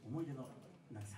思い出の渚。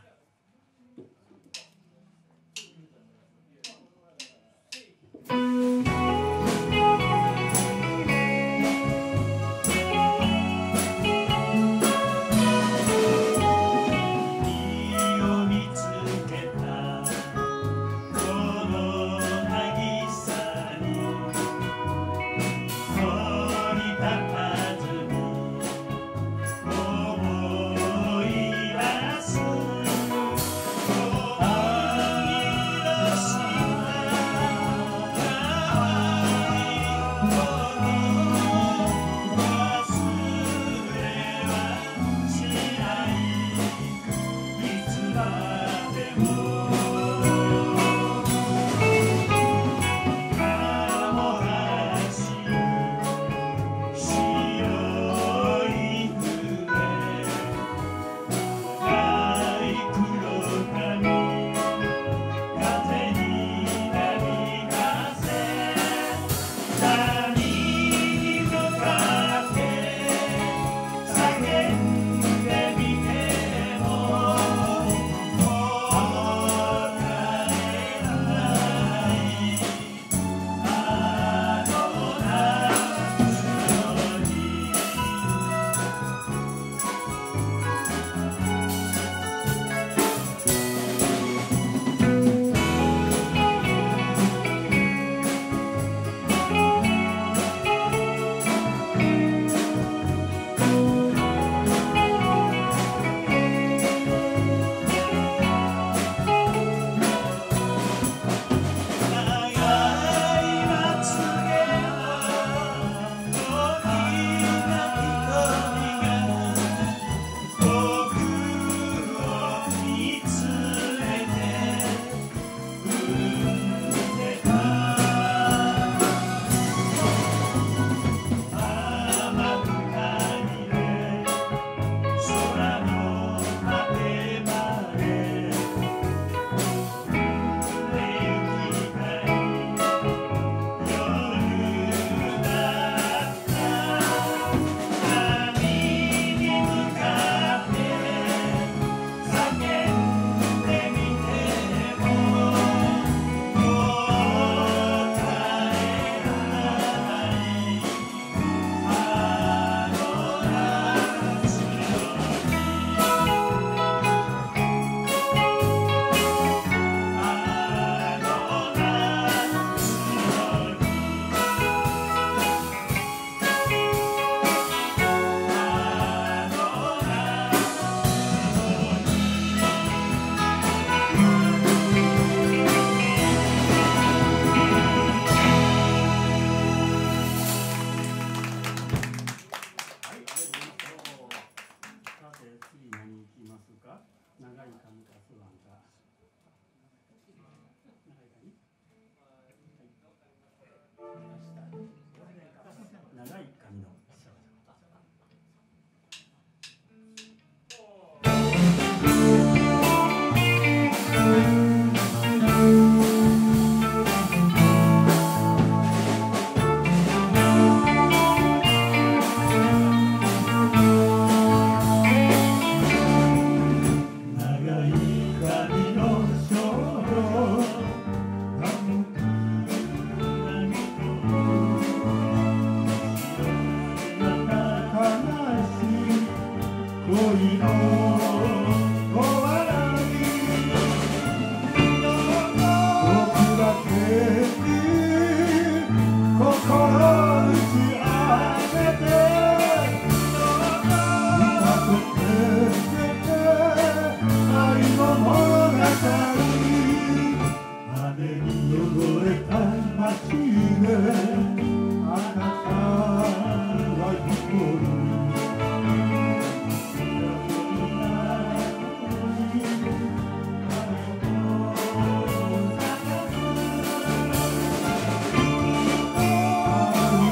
「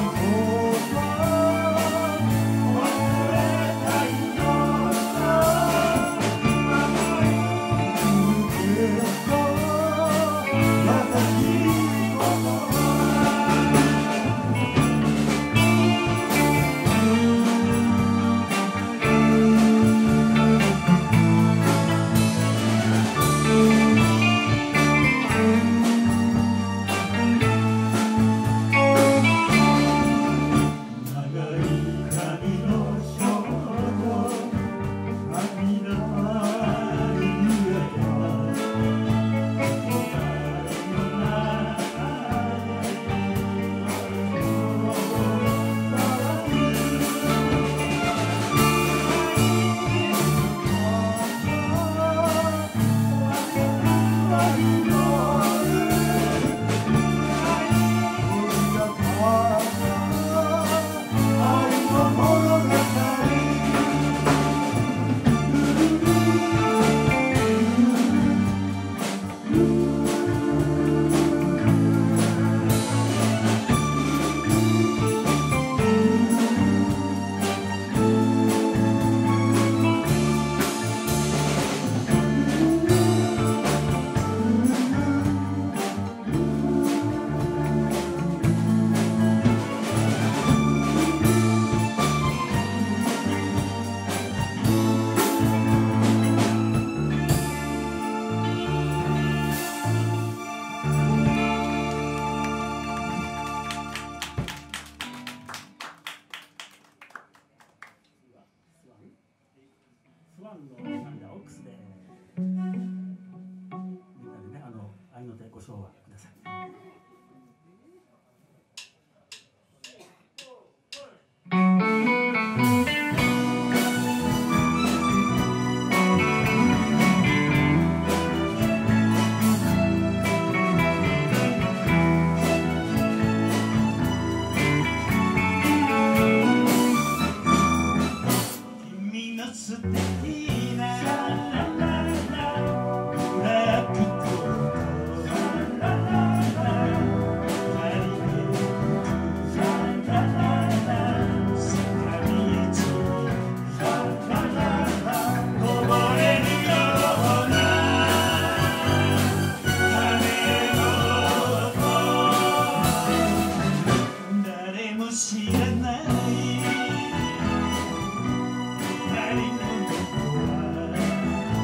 ンのなんだオックスでみんなでね愛の手ご唱和ください。 素敵な誰も知らない「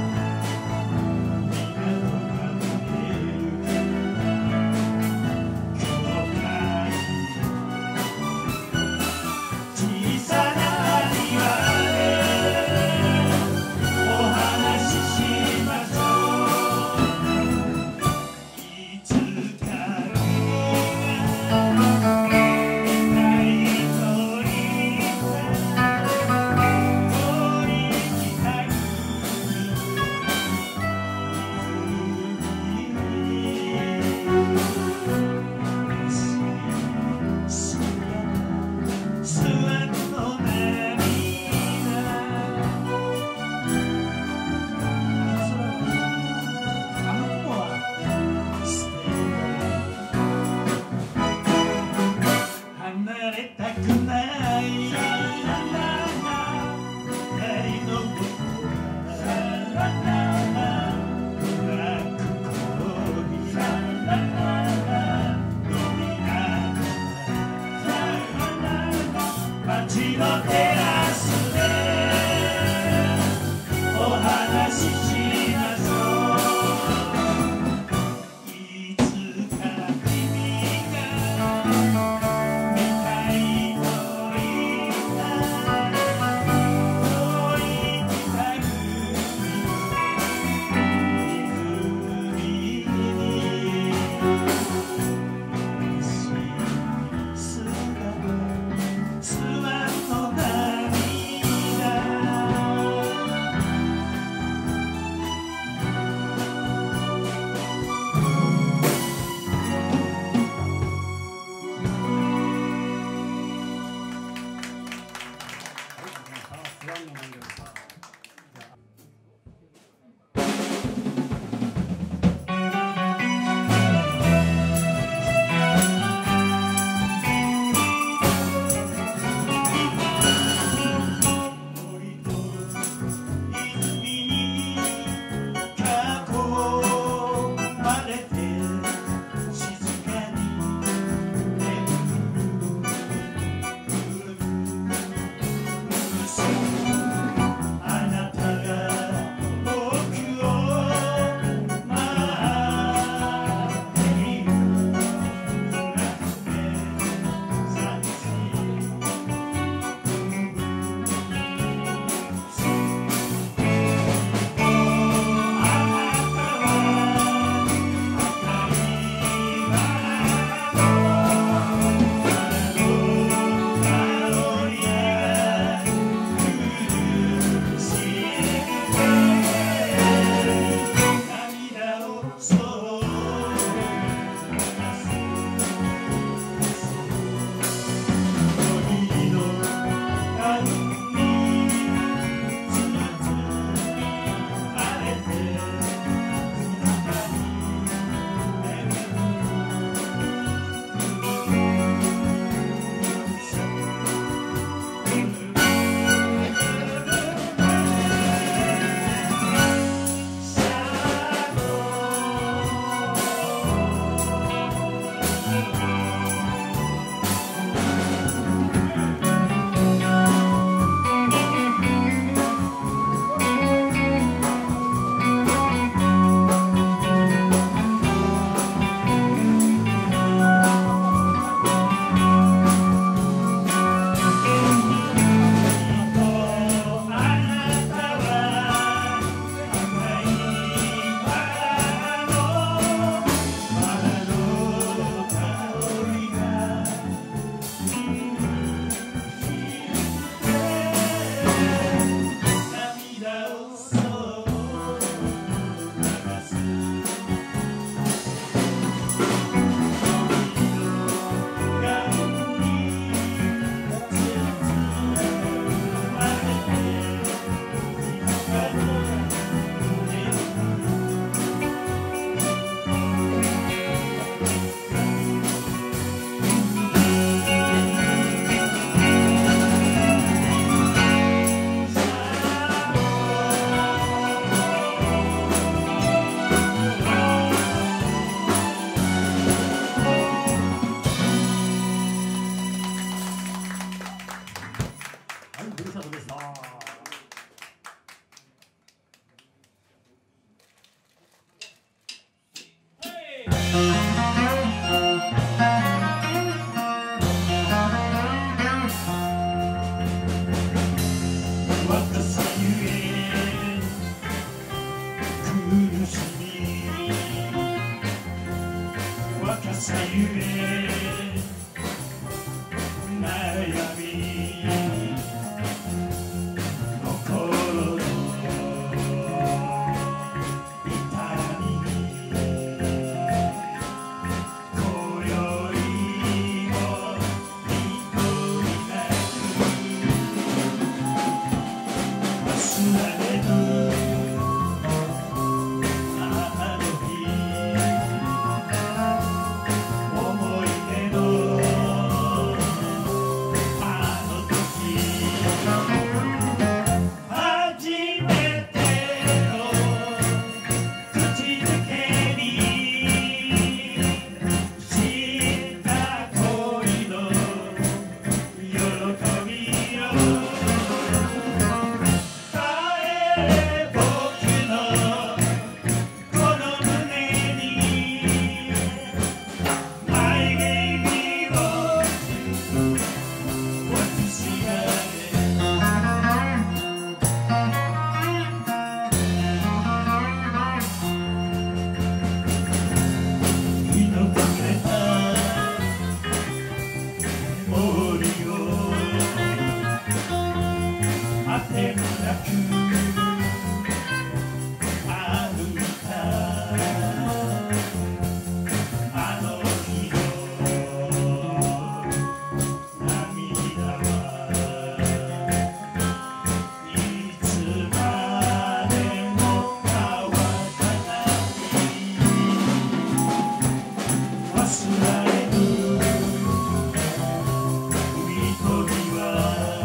ゆえ悩み心の痛み今宵も一人なく忘れるあの日思い出のあの時初めての口づけにした恋の喜びよ帰れ僕のこの胸にマイベイビーを映しがれ日の暮れた森をあてもなく歩いたあの日の涙はいつまでも乾かない忘れる海飛びは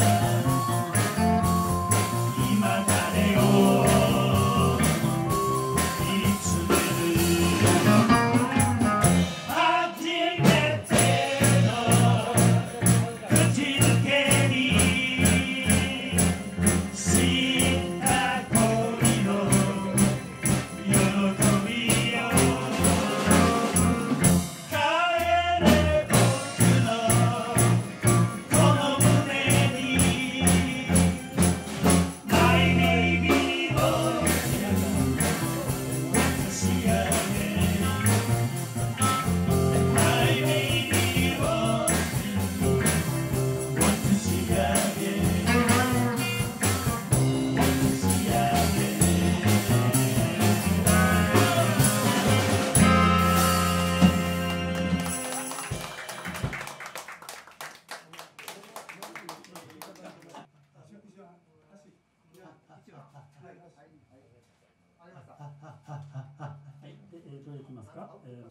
今誰を見つめる初めての口づけにした恋の喜びよ帰れ僕のこの胸にマイベイビーを渡しあげマイベイビーを渡しあげ渡しあげはい、で、どれいきますか。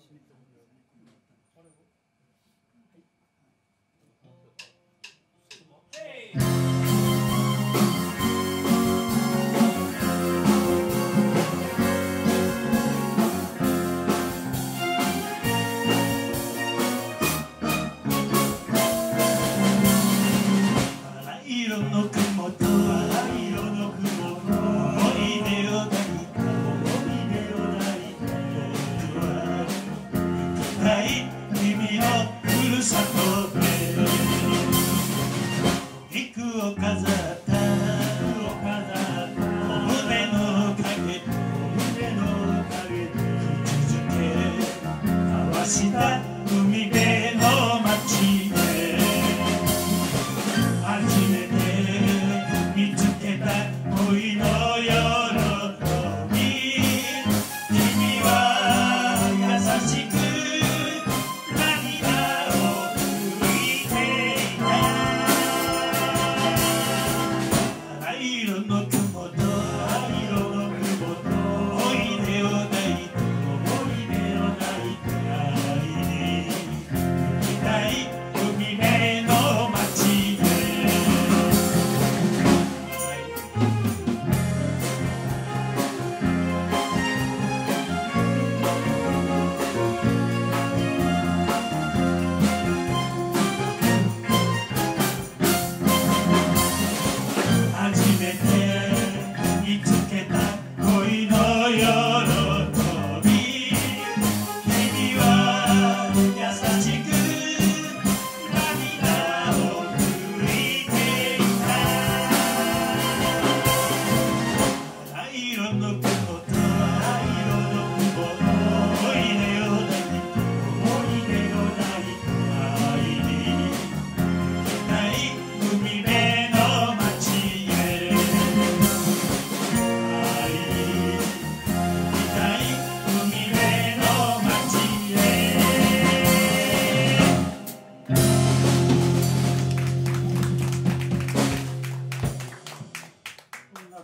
バラ色の雲とバラ色の雲思い出を抱いた思い出を抱いた夜は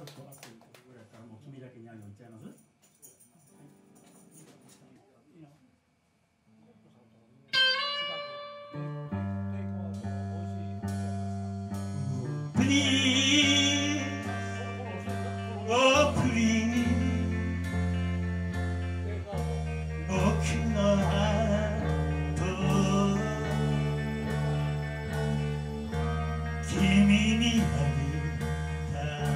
と暑いぐらいからもう君だけに愛を言っちゃいます。 プリンおプリン僕のハート君にあげた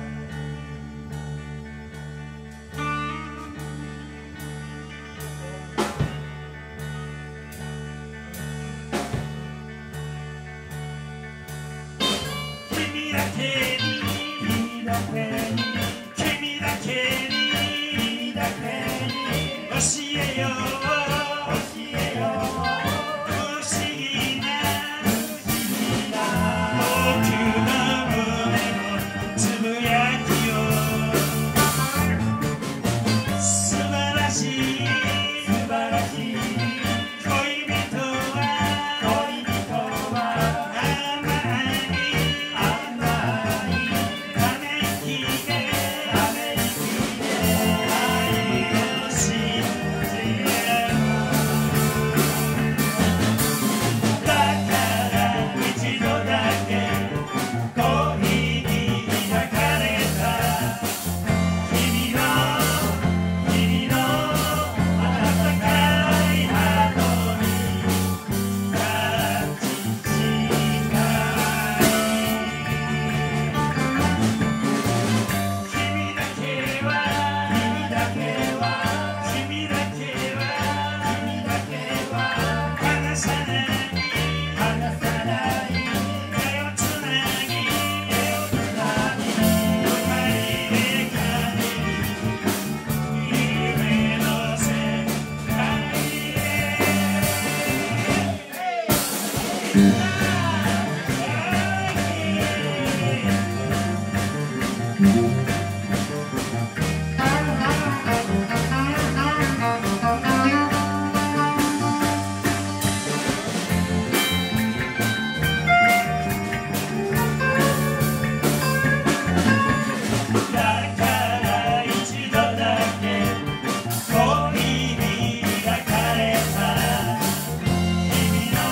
君だけに君だけに君だけに君だけに教えよう教えよう不思議な僕の胸のつぶやきを素晴らしい素晴らしい恋人は甘いため息で愛を信じるだから一度だけ恋に抱かれた君の温かいハートにタッチしたい君だけは君だけは君だけは君だけは離さない離さない手をつなぎ二人で駆ける夢の世界だから一度だけ恋に抱かれた君の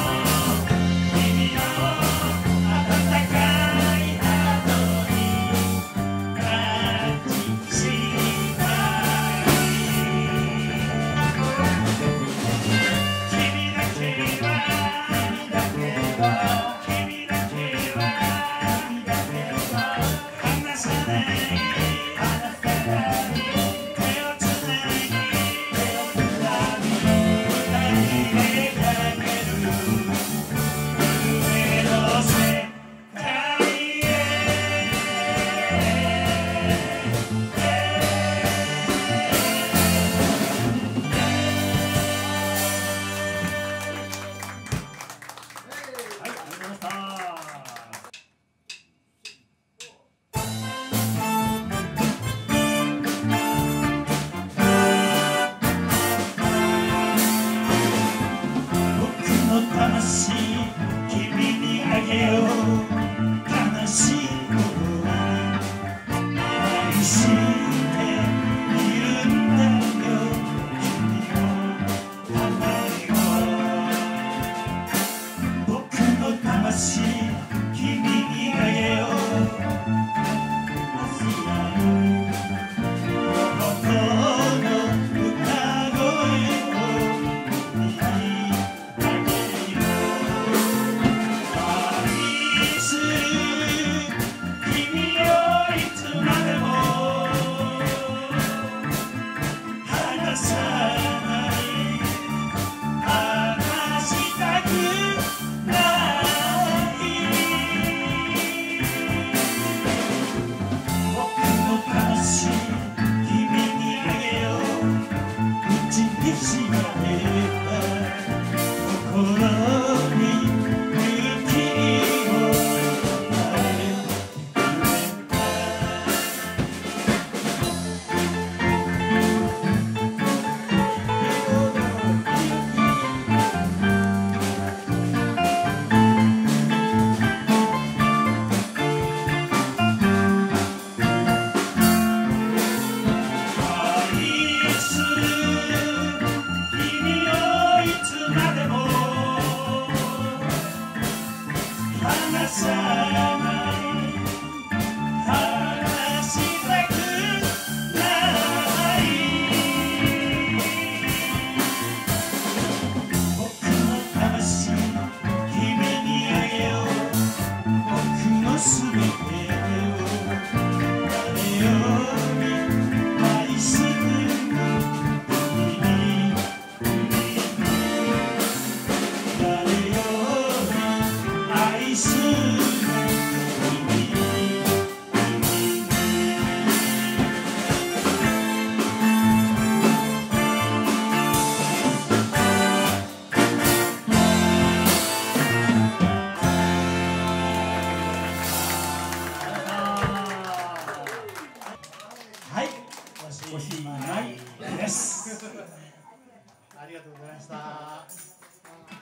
温かいハートにタッチしたい君だけは君だけは離さない手をつなぎ二人で駆ける夢の世界はい、ありがとうございました。 僕の魂君にあげよう悲しい頃に愛しているんだよ君を愛を僕の魂君にあげよう忘らぬこの歌声を君にあげよう愛する君をいつまでもりがとうございました。